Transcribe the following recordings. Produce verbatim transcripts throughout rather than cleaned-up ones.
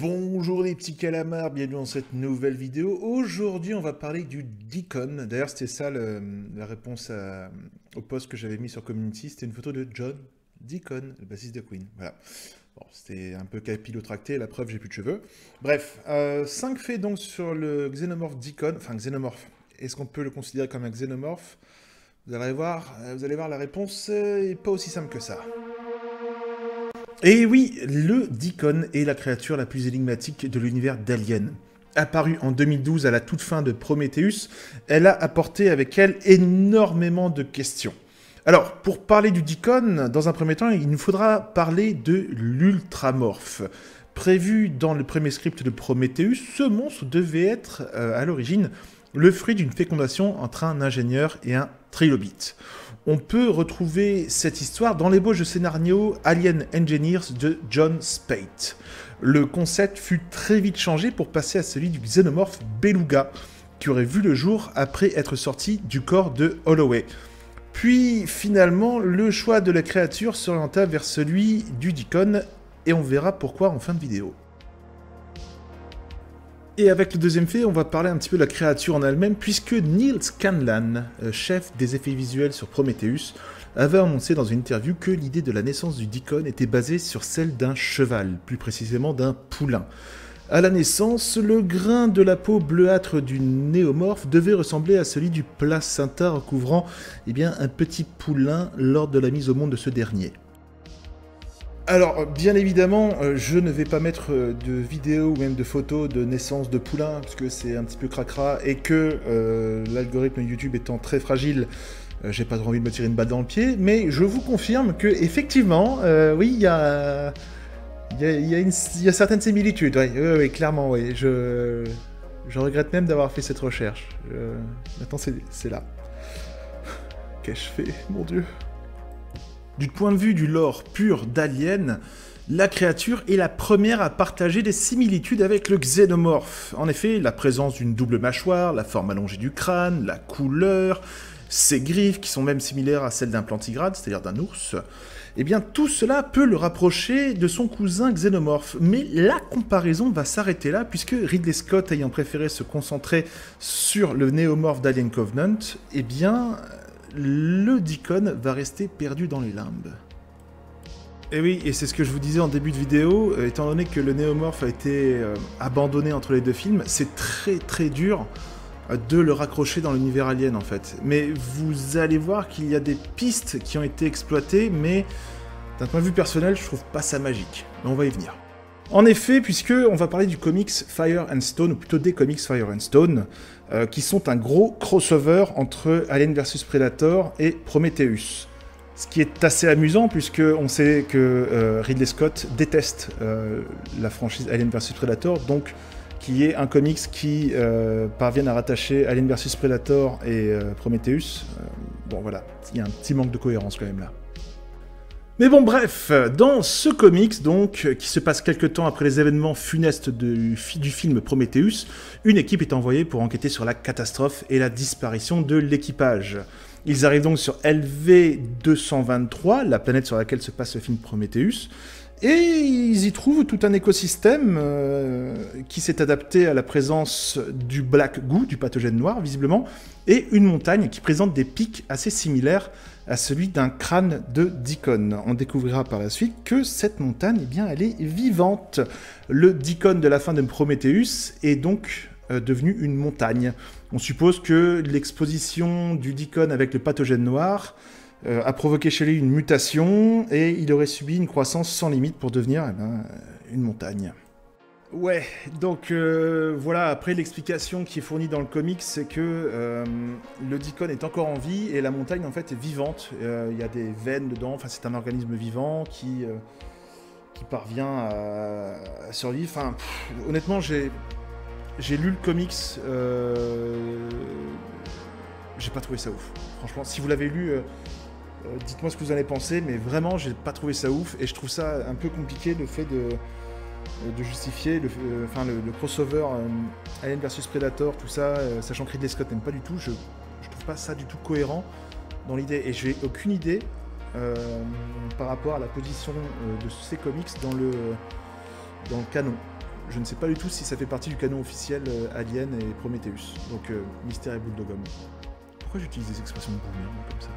Bonjour les petits calamars, bienvenue dans cette nouvelle vidéo. Aujourd'hui on va parler du Deacon. D'ailleurs c'était ça le- la réponse à- au post que j'avais mis sur Community. C'était une photo de John Deacon, le bassiste de Queen. Voilà. Bon, c'était un peu capillotracté, la preuve j'ai plus de cheveux. Bref, cinq faits donc sur le xénomorphe Deacon. Enfin xénomorphe, est-ce qu'on peut le considérer comme un xénomorphe? Vous allez voir, vous allez voir la réponse n'est pas aussi simple que ça. Et oui, le Deacon est la créature la plus énigmatique de l'univers d'Alien. Apparue en deux mille douze à la toute fin de Prometheus, elle a apporté avec elle énormément de questions. Alors, pour parler du Deacon, dans un premier temps, il nous faudra parler de l'Ultramorphe. Prévu dans le premier script de Prometheus, ce monstre devait être, euh, à l'origine, le fruit d'une fécondation entre un ingénieur et un trilobite. On peut retrouver cette histoire dans l'ébauche scénario Alien Engineers de John Speight. Le concept fut très vite changé pour passer à celui du xénomorphe Beluga, qui aurait vu le jour après être sorti du corps de Holloway. Puis finalement, le choix de la créature s'orienta vers celui du Deacon, et on verra pourquoi en fin de vidéo. Et avec le deuxième fait, on va parler un petit peu de la créature en elle-même, puisque Neil Scanlan, chef des effets visuels sur Prometheus, avait annoncé dans une interview que l'idée de la naissance du Deacon était basée sur celle d'un cheval, plus précisément d'un poulain. À la naissance, le grain de la peau bleuâtre du néomorphe devait ressembler à celui du placenta recouvrant eh bien, un petit poulain lors de la mise au monde de ce dernier. Alors, bien évidemment, euh, je ne vais pas mettre euh, de vidéos ou même de photos de naissance de poulain, parce que c'est un petit peu cracra, et que euh, l'algorithme YouTube étant très fragile, euh, j'ai pas trop envie de me tirer une balle dans le pied, mais je vous confirme que effectivement, euh, oui, il y a, y, a, y, a une, y a certaines similitudes, oui, oui, oui, clairement, oui. Je, je regrette même d'avoir fait cette recherche. Je... Maintenant, c'est là. Qu'ai-je fait, mon Dieu? Du point de vue du lore pur d'Alien, la créature est la première à partager des similitudes avec le xénomorphe. En effet, la présence d'une double mâchoire, la forme allongée du crâne, la couleur, ses griffes qui sont même similaires à celles d'un plantigrade, c'est-à-dire d'un ours, eh bien tout cela peut le rapprocher de son cousin xénomorphe. Mais la comparaison va s'arrêter là, puisque Ridley Scott ayant préféré se concentrer sur le néomorphe d'Alien Covenant, eh bien... le Deacon va rester perdu dans les limbes. Et oui, et c'est ce que je vous disais en début de vidéo, euh, étant donné que le néomorphe a été euh, abandonné entre les deux films, c'est très très dur euh, de le raccrocher dans l'univers Alien en fait. Mais vous allez voir qu'il y a des pistes qui ont été exploitées, mais d'un point de vue personnel, je trouve pas ça magique. Mais on va y venir. En effet, puisque on va parler du comics Fire and Stone, ou plutôt des comics Fire and Stone, euh, qui sont un gros crossover entre Alien versus Predator et Prometheus. Ce qui est assez amusant, puisque on sait que euh, Ridley Scott déteste euh, la franchise Alien versus Predator, donc qui est un comics qui euh, parvient à rattacher Alien versus Predator et euh, Prometheus. Euh, bon voilà, il y a un petit manque de cohérence quand même là. Mais bon, bref, dans ce comics, donc, qui se passe quelques temps après les événements funestes de, du film Prometheus, une équipe est envoyée pour enquêter sur la catastrophe et la disparition de l'équipage. Ils arrivent donc sur L V deux cent vingt-trois, la planète sur laquelle se passe le film Prometheus, et ils y trouvent tout un écosystème euh, qui s'est adapté à la présence du Black Goo, du pathogène noir, visiblement, et une montagne qui présente des pics assez similaires à celui d'un crâne de Deacon. On découvrira par la suite que cette montagne, eh bien, elle est vivante. Le Deacon de la fin de Prometheus est donc euh, devenu une montagne. On suppose que l'exposition du Deacon avec le pathogène noir euh, a provoqué chez lui une mutation et il aurait subi une croissance sans limite pour devenir eh ben, une montagne. Ouais, donc euh, voilà, après l'explication qui est fournie dans le comics, c'est que euh, le Deacon est encore en vie et la montagne en fait est vivante. Il euh, y a des veines dedans, enfin c'est un organisme vivant qui, euh, qui parvient à, à survivre. Enfin, pff, honnêtement, j'ai j'ai lu le comics, euh, j'ai pas trouvé ça ouf. Franchement, si vous l'avez lu, euh, euh, dites-moi ce que vous en avez pensé, mais vraiment, j'ai pas trouvé ça ouf et je trouve ça un peu compliqué le fait de de justifier le, euh, enfin, le, le crossover euh, Alien versus Predator, tout ça, euh, sachant que Ridley Scott n'aime pas du tout, je, je trouve pas ça du tout cohérent dans l'idée, et j'ai aucune idée euh, par rapport à la position euh, de ces comics dans le, dans le canon. je ne sais pas du tout si ça fait partie du canon officiel euh, Alien et Prometheus. Donc, euh, mystère et boule de gomme. Pourquoi j'utilise des expressions de boomer comme ça?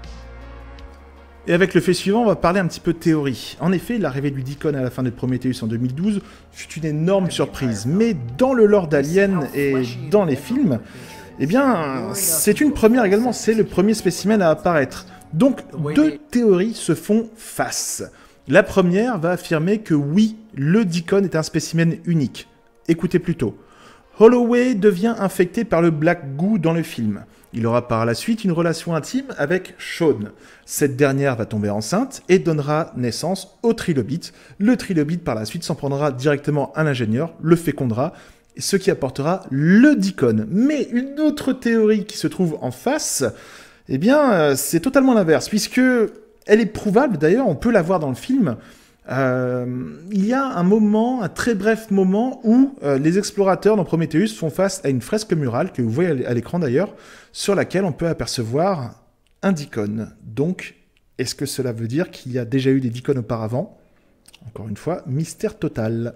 Et avec le fait suivant, on va parler un petit peu de théorie. En effet, l'arrivée du Deacon à la fin de Prometheus en deux mille douze fut une énorme surprise. Mais dans le lore d'Alien et dans les films, eh bien, c'est une première également. C'est le premier spécimen à apparaître. Donc, deux théories se font face. La première va affirmer que oui, le Deacon est un spécimen unique. Écoutez plutôt. Holloway devient infecté par le Black Goo dans le film. Il aura par la suite une relation intime avec Shaun. Cette dernière va tomber enceinte et donnera naissance au trilobite. Le trilobite par la suite s'en prendra directement à l'ingénieur, le fécondera, ce qui apportera le Deacon. Mais une autre théorie qui se trouve en face, eh bien, c'est totalement l'inverse, puisque elle est prouvable d'ailleurs, on peut la voir dans le film. Euh, il y a un moment, un très bref moment, où euh, les explorateurs dans Prometheus font face à une fresque murale, que vous voyez à l'écran d'ailleurs, sur laquelle on peut apercevoir un Deacon. Donc, est-ce que cela veut dire qu'il y a déjà eu des Deacons auparavant? Encore une fois, mystère total.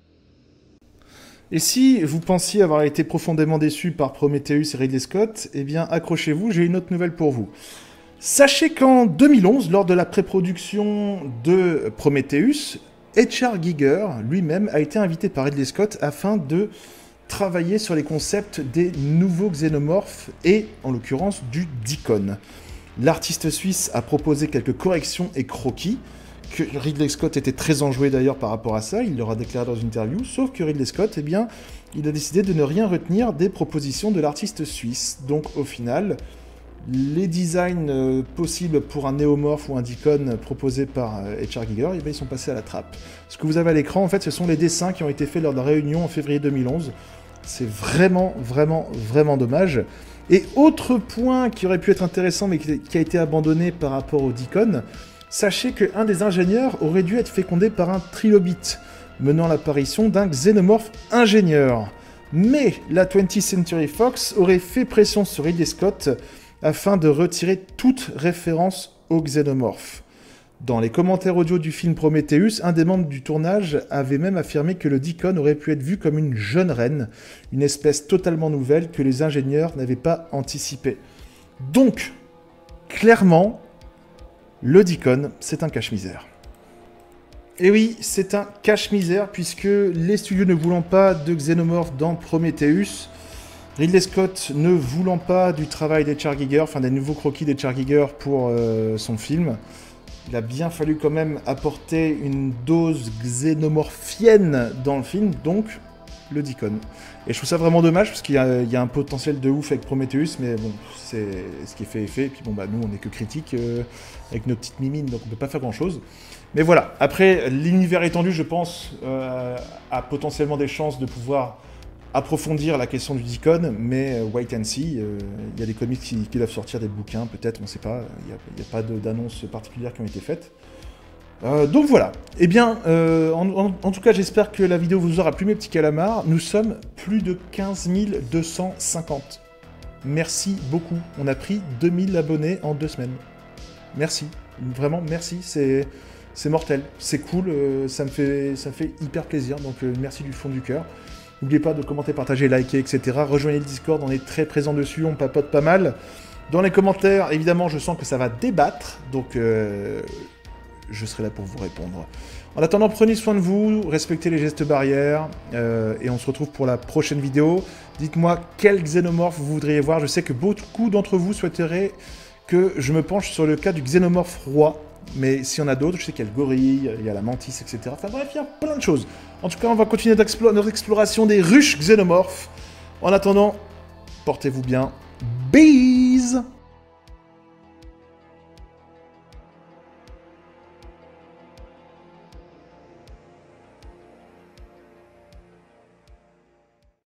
Et si vous pensiez avoir été profondément déçu par Prometheus et Ridley Scott, eh bien accrochez-vous, j'ai une autre nouvelle pour vous. Sachez qu'en deux mille onze, lors de la pré-production de Prometheus, H R Giger lui-même a été invité par Ridley Scott afin de travailler sur les concepts des nouveaux xénomorphes et, en l'occurrence, du Deacon. L'artiste suisse a proposé quelques corrections et croquis, que Ridley Scott était très enjoué d'ailleurs par rapport à ça, il l'aura déclaré dans une interview, sauf que Ridley Scott, eh bien, il a décidé de ne rien retenir des propositions de l'artiste suisse. Donc au final, les designs euh, possibles pour un néomorphe ou un Deacon proposés par euh, H R Giger, eh bien, ils sont passés à la trappe. Ce que vous avez à l'écran, en fait, ce sont les dessins qui ont été faits lors de la réunion en février deux mille onze. C'est vraiment, vraiment, vraiment dommage. Et autre point qui aurait pu être intéressant, mais qui a été abandonné par rapport au Deacon, sachez qu'un des ingénieurs aurait dû être fécondé par un trilobite, menant l'apparition d'un xénomorphe ingénieur. Mais la twentieth Century Fox aurait fait pression sur Ridley Scott afin de retirer toute référence au xénomorphe. Dans les commentaires audio du film Prometheus, un des membres du tournage avait même affirmé que le Deacon aurait pu être vu comme une jeune reine, une espèce totalement nouvelle que les ingénieurs n'avaient pas anticipée. Donc, clairement, le Deacon, c'est un cache-misère. Et oui, c'est un cache-misère, puisque les studios ne voulant pas de xénomorphes dans Prometheus, Ridley Scott ne voulant pas du travail d'H R Giger, enfin des nouveaux croquis d'H R Giger pour euh, son film, il a bien fallu quand même apporter une dose xénomorphienne dans le film, donc le Deacon. Et je trouve ça vraiment dommage, parce qu'il y a, il y a un potentiel de ouf avec Prometheus, mais bon, c'est ce qui est fait est fait, et puis bon bah nous on est que critiques euh, avec nos petites mimines, donc on peut pas faire grand chose. Mais voilà, après l'univers étendu, je pense, euh, a potentiellement des chances de pouvoir approfondir la question du Deacon, mais euh, wait and see. Il euh, y a des comics qui, qui doivent sortir, des bouquins, peut-être, on ne sait pas. Il n'y a, a pas d'annonces particulières qui ont été faites. Euh, donc voilà. Eh bien, euh, en, en, en tout cas, j'espère que la vidéo vous aura plu, mes petits calamars. Nous sommes plus de quinze mille deux cent cinquante. Merci beaucoup. On a pris deux mille abonnés en deux semaines. Merci. Vraiment, merci. C'est... C'est mortel, c'est cool, euh, ça, me fait, ça me fait hyper plaisir, donc euh, merci du fond du cœur. N'oubliez pas de commenter, partager, liker, et cetera. Rejoignez le Discord, on est très présent dessus, on papote pas mal. Dans les commentaires, évidemment, je sens que ça va débattre, donc euh, je serai là pour vous répondre. En attendant, prenez soin de vous, respectez les gestes barrières, euh, et on se retrouve pour la prochaine vidéo. Dites-moi quel xénomorphe vous voudriez voir, je sais que beaucoup d'entre vous souhaiteraient que je me penche sur le cas du xénomorphe roi. Mais s'il y en a d'autres, je sais qu'il y a le gorille, il y a la mantis, et cetera. Enfin bref, il y a plein de choses. En tout cas, on va continuer notre exploration des ruches xénomorphes. En attendant, portez-vous bien. Bise!